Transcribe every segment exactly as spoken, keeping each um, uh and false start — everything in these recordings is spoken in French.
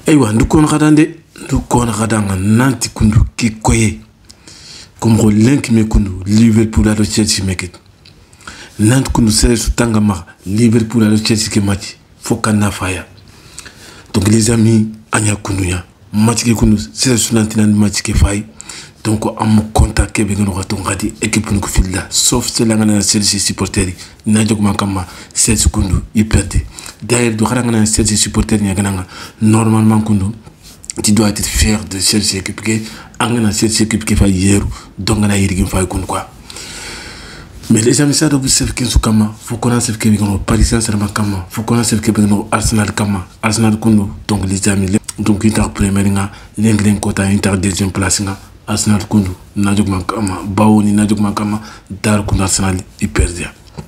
aywa ndu kon xadande ndu kon xadanga nanti kundu ki koye comme ro link me kundu Liverpool alo Chelsea meket nanti kundu sere su tanga ma Liverpool alo Chelsea ke match fokana faya. Donc les amis anya kundu ya match ke kundu sere su nanti nan match ke fay. Donc am contact ke be ngano xato ngadi équipe nu ko filda sauf c'est la ngana Chelsea supporters na jog man kama Chelsea kundu i perdre. D'ailleurs do xara ngana Chelsea supporters nya ngana normalement kundu tu dois être fier de Chelsea équipe que angana Chelsea équipe qui fait hier donc ngana yiri fa kun quoi. Mais les amis ça doit vous savez que kama faut connaître que ngano Paris Saint-Germain kama faut connaître que ngano Arsenal kama Arsenal kundu. Donc les amis donc Inter première nga l'England kota Inter deuxième place nga Arsenal kundu na jog man kama bawoni na jog man kama dar kundu Arsenal i perdre.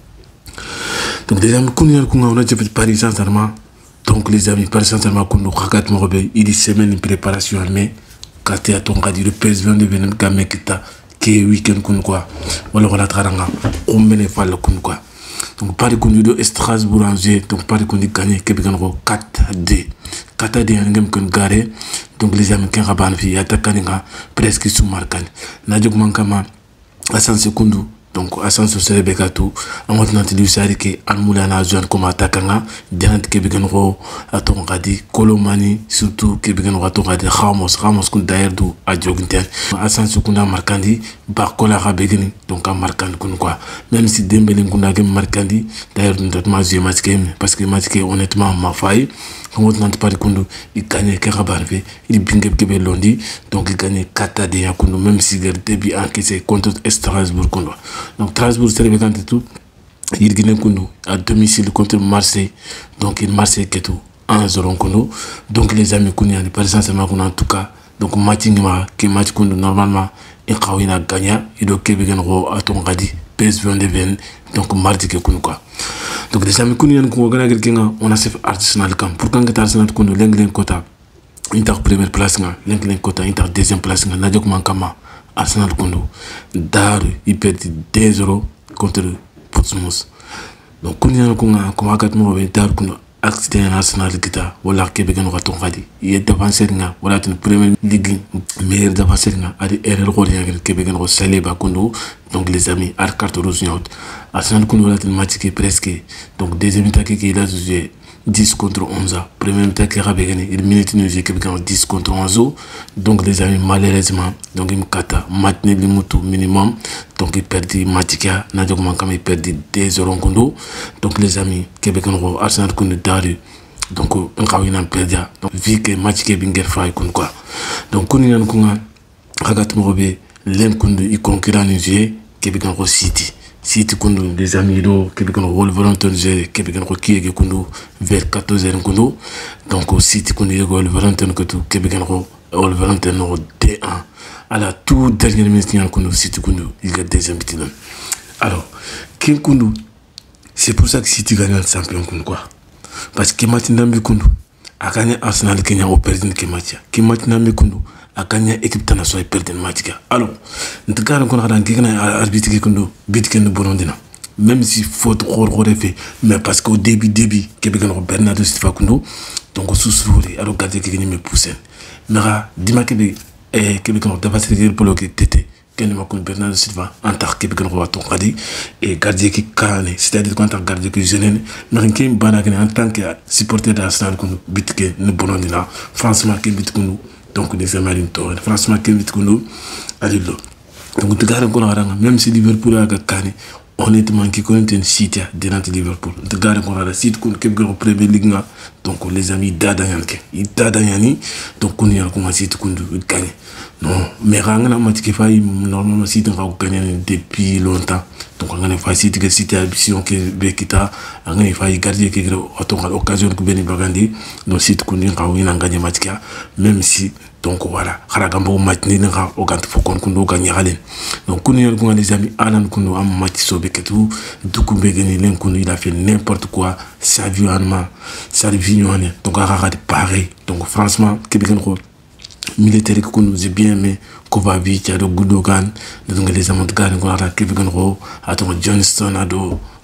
Donc les amis kundu kunga on a fait Paris Saint-Germain. Donc les amis Paris Saint-Germain kundu khakat mo be il semaine de préparation mais quand tu as ton gars le P S V de venir gamer kita qui week-end kundu quoi wala wala taranga on mene fall kundu quoi. Donc Paris kundu de Strasbourg Angers donc Paris kundu gagné kebiganro quatre à deux quatre à deux ngam kun garé. Donc les amis qui raban fi attaquant presque sous marquant na jog man kama Hassan Sekundu. Donc Hassan Serebekatu amot nanti du sari ke almula na zone comme attaquant denant ke biganro aton gadi Kolomani surtout ke biganro aton gadi Ramos Ramos kun d'ailleurs du a joginten Hassan Sekunda marquandi Barcola rabegini donc a marquant kun quoi. Même si Dembélé kun ga marquandi d'ailleurs notamment je match parce que match honnêtement ma faille amot nanti Paris kundu il gagne ke raban fi il bingeb ke londi donc il gagne quatre à deux kundu même si le début encaissé contre Strasbourg kundu. Donc Strasbourg c'est le tout il gagne kundu à domicile contre Marseille donc il Marseille que tout un zéro kundu. Donc les amis kundu ni Paris Saint-Germain kundu en tout cas donc match ngima que match kundu normalement il kawina gagna il do ke bigan ro aton gadi P S V de ven donc mardi que kundu quoi. Donc les amis kundu ko gana gelkenga on a fait Arsenal kam pour quand Arsenal kundu l'England kota Inter première place nga l'England kota Inter deuxième place nga na jok man kama Arsenal kundu daru il perd deux zéro contre Portsmouth. Donc kundu ko nga ko makat mo be daru kundu accident Arsenal kita wala kebe gano raton gadi il est défenseur nga wala une première ligue meilleur défenseur nga adi erreur ko ya kebe gano Saliba kundu. Donc les amis ar carte rouge nyot Arsenal kundu wala une match qui presque donc deuxième mi-temps qui il a joué dix contre onze. Premier mi-temps qui a gagné il minute nous j'ai quelqu'un dix contre onze. Donc les amis malheureusement donc il kata match ni limutu minimum donc il perdit match qui a na jogman comme il perdit deux zéro kundu. Donc les amis Québec on Arsenal kundu daru donc on kawina perdia donc vu que match qui binger fay kun quoi. Donc kundu nan kunga kagat mo be len kundu i concurrent ni jouer Québec on City City kundu des amis do Québec on Wolverhampton jouer Québec on qui est kundu vers quatorze heures kundu. Donc City kundu y Wolverhampton que tout Québec on Wolverhampton no D un à la toute dernière minute ni kundu City kundu il a deuxième petit. Alors kin kundu c'est pour ça que City gagne le champion kundu quoi parce que match ndambi kundu a gagné Arsenal Kenya au perdre que match qui match ndambi kundu a gagné équipe tana so perdre match ga. Alors ndikara ko xadan ki gagné arbitre kundu bit ken bonondina même si faute xor xor fait mais parce qu'au début début Québec no Bernardo Silva kundu donc sous-souri alors garder qui gagné me pousser mera dima Québec et Québec no dafa servir pour le tété ken ma kun Bernardo Silva en tant que Québec no waton xadi et gardien qui kané c'est-à-dire quand tant gardien qui jeune mais qui bana en tant que supporter d'Arsenal kundu bit ken no bonondina franchement que bit kundu donc des amis torrent franchement que bit kundu alilo. Donc tu gardes encore ranga même si Liverpool a gagné honnêtement qui connaît une City devant Liverpool tu gardes encore la City kun Québec no Premier League nga donc les amis dada yanke il dada yani donc on y a commencé City kundu gagner non mais ranga na match qui faille normalement City nga gagner depuis longtemps. Donc on a fait City que City ambition que Bekita on a fait garder que autant occasion que Beni Bagandi donc City kundu nga wina gagner match kia même si donc voilà kharagambo match ni nga o gant fokon kundu gagner halen. Donc kundu yel kundu les amis alan kundu am match sobe que tout duku begeni len kundu il a fait n'importe quoi ça vu en ça vu en donc a regardé pareil. Donc franchement Québec no militaire kundu j'ai bien aimé Kovacic ado Gundogan donc les amontgane ko ara Québec no ato Johnston ado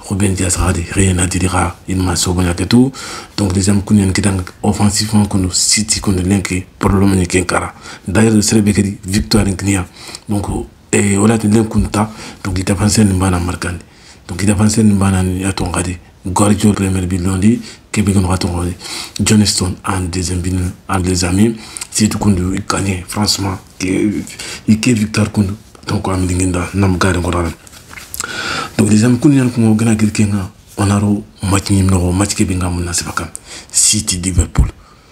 Ruben Dias radi rien à dire il m'a sauvé que tout donc les hommes qu'on qui dans offensivement qu'on City qu'on lenki problème ni kenkara d'ailleurs c'est be kedi victoire ngnia donc et wala te lenkunta donc il t'a pensé ni bana markandi donc il a pensé ni bana ni aton gadi Guardiola premier bilondi kebe qu'on raton gadi Johnston en deuxième bilan en les amis c'est tout qu'on gagner franchement que il que victoire qu'on donc am dinginda nam gari ngorala donc les amis qu'on y a qu'on gana quelqu'un on a ro match ni no match ke binga mun nasibaka City Liverpool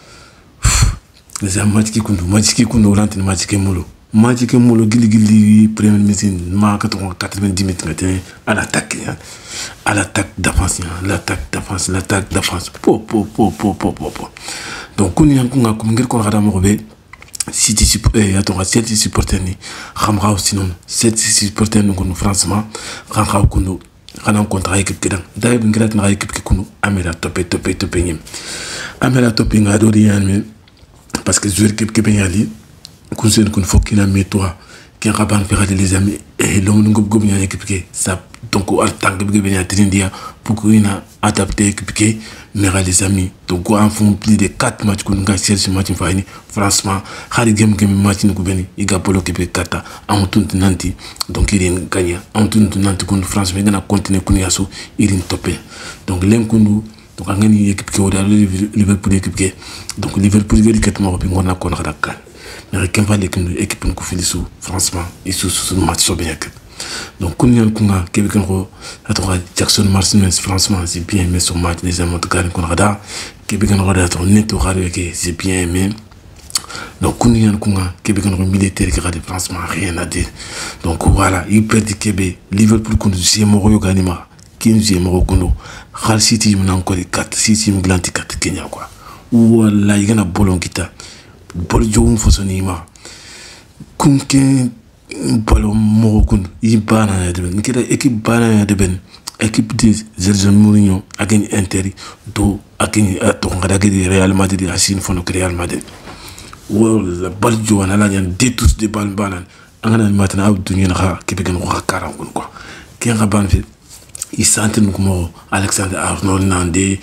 les amis match ki kundu match ki kundu lantin match ke molo match ke molo gili gili premier meeting ma quatre-vingt-dix minutes matin à l'attaque à l'attaque défense l'attaque défense l'attaque défense po po po po po po donc qu'on y a qu'on a comme ngir ko rada mo be City supporter attends City supporter ni xamra aussi non City supporter nous nous franchement xamra ko nous xana contre équipe ki dan day bi ngirat na équipe ki kunu amela topé topé topé ñim amela topé nga do rien mais parce que joueur équipe ki ben yali ku sen kun fokina mais toi qui raban faire les amis et l'on ngob gob ñan équipe ki ça donc al tang bi ben ya trindia pour que ina adapter équipe ki mais les amis donc en font plus de quatre matchs kun nga chercher match fayni franchement xari game game match ni ko beni iga polo ki be kata en tout nanti donc il est gagné en tout nanti kun France mais gana continuer kun yaso irin topé donc l'enkundu donc ngani équipe ki wada Liverpool équipe ki donc Liverpool gari ket mo bi ngona ko nakada kan mais ken fa l'équipe équipe ko filisu franchement il sous sous match so bien donc kun yan kunga kebe kan ko atoka Jackson Martinez franchement c'est bien aimé son match les amis de kon rada kebe kan rada to neto rada que c'est bien aimé donc kun yan kunga kebe kan ko militaire qui rada franchement rien à dire donc voilà il perd kebe Liverpool kun c'est mo yo ganima quinze mo kundo Hull City mon encore quatre City mon glanti quatre Kenya quoi wala il gana bolon kita bol jowum fosonima kun ken balo morokun ibana de ben kida équipe bana de ben équipe de Jose Mourinho agni Inter do agni to ngada gidi Real Madrid asin fono Real Madrid wala bal jowana la ñan de tous de bal banan angana matana abdu ñen xa kebe gan ko xakaram kon quoi ki nga ban fi il sentait nous comme Alexander Arnold Nandé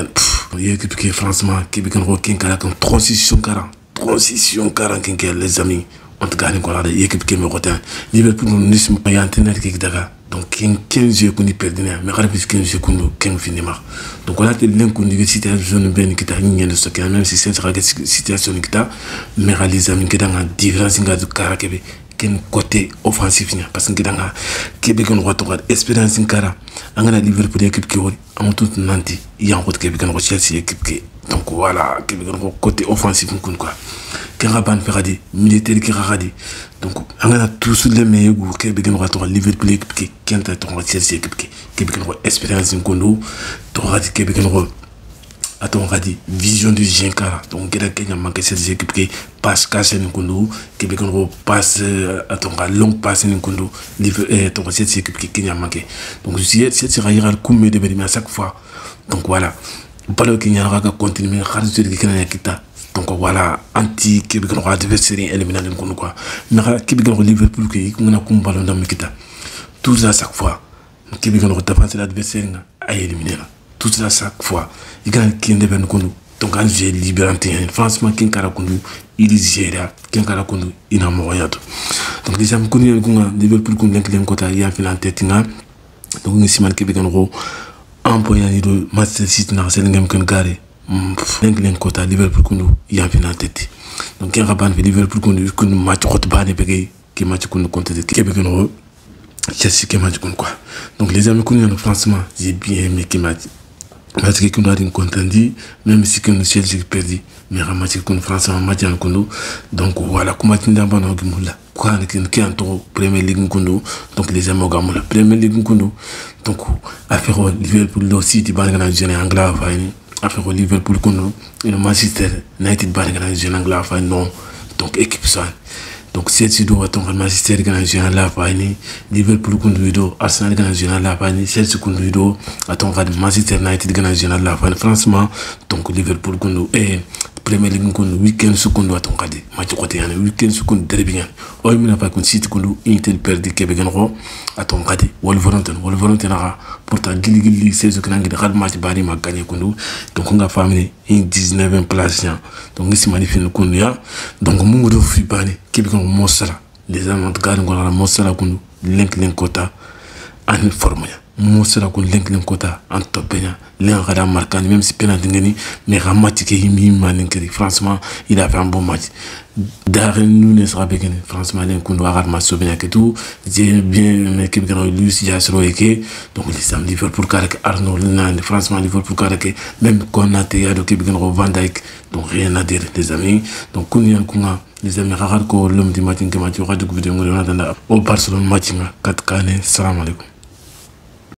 de équipe qui franchement kebe gan ko kin kala comme transition quarante transition quarante kin les amis on te gagne quoi là équipe qui me retient Liverpool nous nisme y entraîneur qui daga donc quinze jeux qu'on y perdait mais rapide quinze jeux qu'on qu'on finit mar donc on a été l'un qu'on université zone ben qui t'a gagné le stock même si c'est une situation qui t'a mais les amis qui dans la différence nga du caractère quel côté offensif parce que dans la Québec on doit avoir expérience en cara angana Liverpool équipe qui en tout nanti il y a un autre Québec on Chelsea équipe qui donc voilà Québec on côté offensif quoi Karaban Ferradi militaire qui radi donc angana tous les meilleurs Québec on doit avoir Liverpool équipe qui qui est ton Chelsea équipe qui Québec on expérience en kondo to radi Québec on attends radi vision du Jenkara donc Québec Kenya manque cette équipe qui passe casse en kondo Québec on passe attends long passe en kondo livre ton cette équipe qui Kenya manque donc si cette sera ira comme de mais à chaque fois donc voilà balo Kenya raga continuer xarit de Kenya kita donc voilà anti Québec on adversaire éliminé en kondo quoi mais Québec on Liverpool qui on a comme ballon dans kita tout ça chaque fois Québec on défense l'adversaire a éliminé tout ça chaque fois il gagne qui ne ben kondo donc quand j'ai libéranté franchement kin kara kondo il gère kin kara kondo ina moyato donc les amis kondo ko Liverpool ko link len kota ya final tetinga donc ni siman Québec on empoya ni do Manchester City na sel ngam kan garé link len kota Liverpool kondo ya final teti donc kin raban Liverpool kondo kondo match hot bane bege ki match kondo contre Québec on Chelsea qui match quoi donc les amis kondo franchement j'ai bien aimé qui match parce que qu'on a une contendie même si qu'on Chelsea perdu mais ramasser qu'on France en match en kondo donc voilà comment tu n'as pas non gimola quoi qui est en trop Premier League kondo donc les amis gamola Premier League kondo donc affaire Liverpool aussi tu vas gagner en anglais fini affaire Liverpool kondo et Manchester United va gagner en anglais fini non donc équipe ça donc Chelsea doit attendre Manchester gagner en la fini Liverpool kondo do Arsenal gagner en la fini Chelsea kondo do attendre Manchester United gagner en la fini franchement donc Liverpool kondo et Premier League kundu weekend sukundu aton kadi match côté yani weekend sukundu derby yani o mina pa kun City kundu Inter perdi kebe gan ro aton kadi Wolverhampton Wolverhampton na pourtant gili gili saison kana ngi de match bari ma gagné kundu donc nga family in dix-neuvième place ya donc ngi simani fin kundu ya donc mu ngodo fi bani kebe gan mo sala les amantes gar ngona mo sala kundu link link kota en forme ya mo sala kun link link kota en top ya l'un a marqué même si penalty ngani mais un match qui est mani kiri franchement il a fait un bon match Darren Nunes rabegene franchement l'un kundu agar ma souvenir que tout j'ai bien mais qui bien Luis Jasro eke donc les sam Liverpool karek Arnold nan franchement Liverpool karek même Konaté ya do qui bien Van Dijk donc rien à dire les amis donc kunyan kunga les amis ragar ko l'homme du match que match radio vidéo ngona danda au Barcelone match nga kat kane salam alaikum.